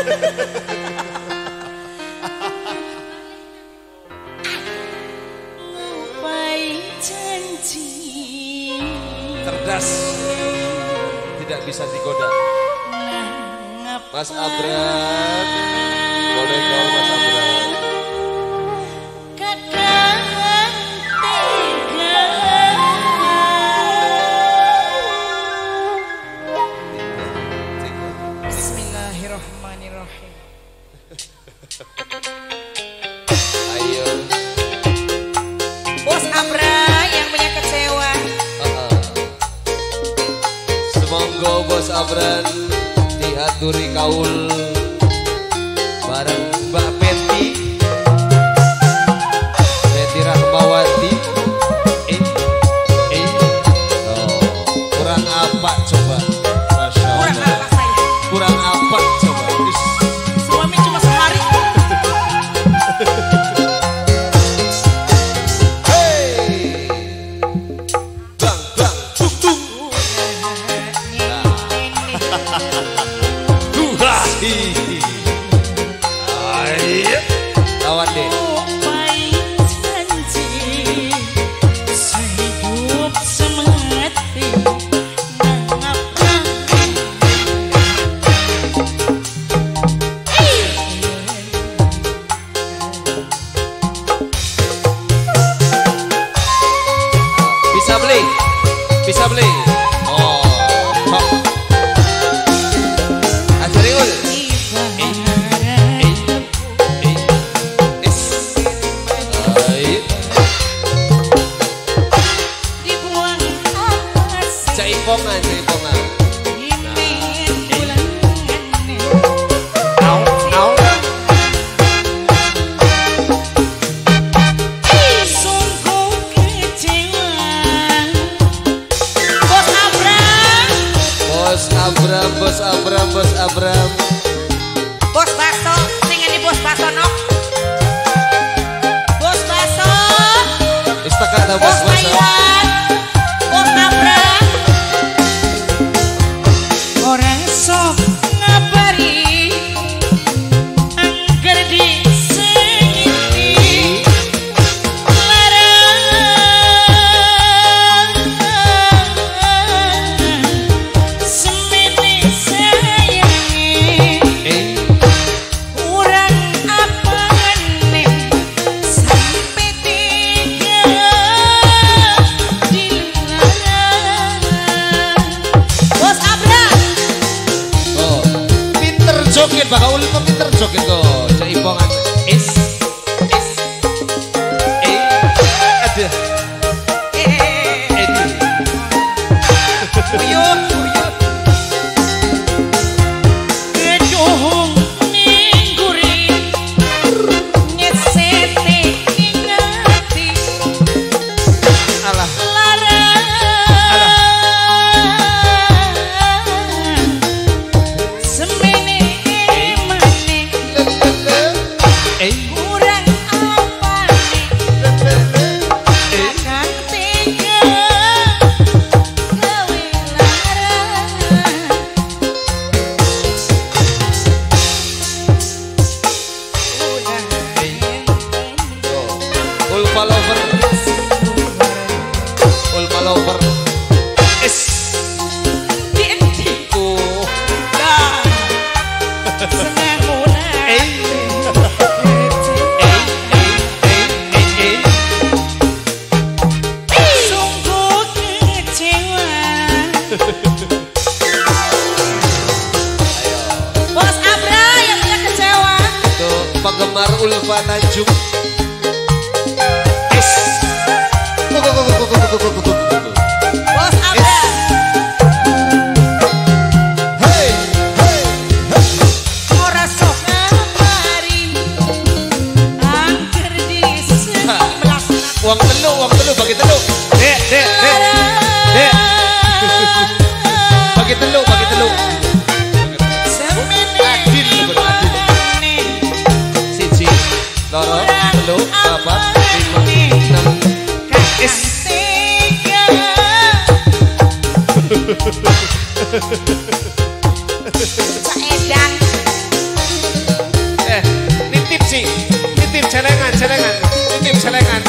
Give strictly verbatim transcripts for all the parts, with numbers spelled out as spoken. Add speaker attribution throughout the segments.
Speaker 1: Cerdas, tidak bisa digoda. Mas Abram, boleh kau Mas Abram.
Speaker 2: Bismillahirrahmanirrahim.
Speaker 1: Ayo.
Speaker 2: Bos Abra yang punya kecewa.
Speaker 1: Semonggo Bos Abran diaturi kaul bareng Mbak Peti, Peti Rahmawati. Eh, eh, oh, kurang apa coba? Masya Allah.
Speaker 2: Kurang apa saya?
Speaker 1: Kurang apa coba? Ish.
Speaker 2: Suami cuma sehari.
Speaker 1: Hey, bang bang tung tung. Duha, hihi. Ayo, lawan deh. Bisa beli, bisa beli. Oh, top. Azriul. Eh, eh, eh, es. Ayo. Jaipongan, jaipongan. Au, au. Bos Abram, Bos Abram, Bos Abram.
Speaker 2: Bos Baso, sing ini Bos Baso nok. Bos Baso.
Speaker 1: Istakat Bos
Speaker 2: Bos
Speaker 1: Baso.
Speaker 2: Maiwan. Bos Abra. Orang sok ngabari angker di sini larang semini sayangi
Speaker 1: Eh,
Speaker 2: kurang apa nih sampai tiga dilarang. Bos Abra.
Speaker 1: oh, pinter joget Pak Kaul, kok pinter joget kok. Jaipongan. Es, es. Eh, ada.
Speaker 2: Eh,
Speaker 1: Edi.
Speaker 2: uyuh, uyuh. Kedohong ningguri nyesete ingati
Speaker 1: Alah.
Speaker 2: larang semene mane
Speaker 1: Eh,
Speaker 2: kurang apa nih kakang tiga gawe larang.
Speaker 1: oh. Ulfa lover, Ulfa lover. Es. Oh. Eh. Eh, eh, eh, eh.
Speaker 2: Sungguh kecewa. Bos Abra yang punya kecewa.
Speaker 1: Tuh, penggemar Ulfa Tanjung. Es. Go, go, go, go, go, go, go, go, go, go, go.
Speaker 2: Bos Abra.
Speaker 1: Hey, hey, hey.
Speaker 2: Ora sok ngamari angker di sebelah
Speaker 1: Uang telu, uang telu, bagi telu. Dek, dek, dek, dek. Bagi telu, bagi telu. Adil, bener, adil. Siji, loro, telu, papat, lima, enam. Es.
Speaker 2: Caedan
Speaker 1: selengan.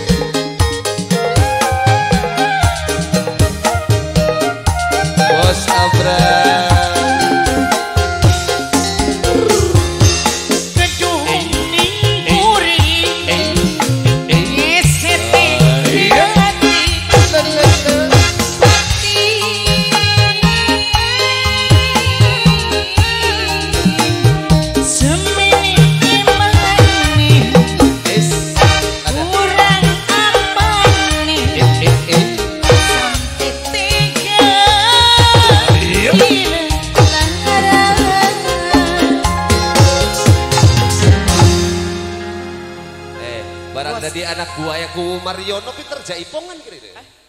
Speaker 1: Bos Abra. Barang dari anak buaya ku Mariono pinter jaipongan kira-kira.